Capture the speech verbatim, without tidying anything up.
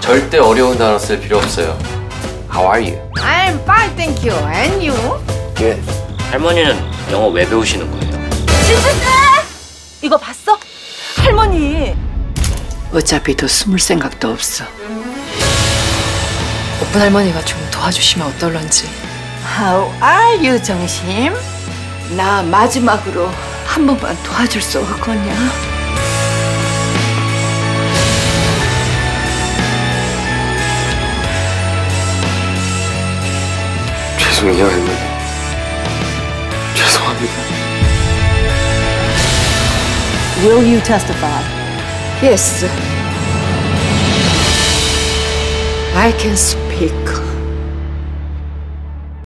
절대 어려운 단어 쓸 필요 없어요. How are you? I'm fine, thank you. And you? Good. 할머니는 영어 왜 배우시는 거예요? 진짜네! 이거 봤어? 할머니. 어차피 더 숨을 생각도 없어. 오픈 할머니가 좀 도와주시면 어떨런지. How are you, 정심? 나 마지막으로 한 번만 도와줄 수 없겠냐? 죄송해요, 할머니. 죄송합니다. Will you testify? Yes. I can speak.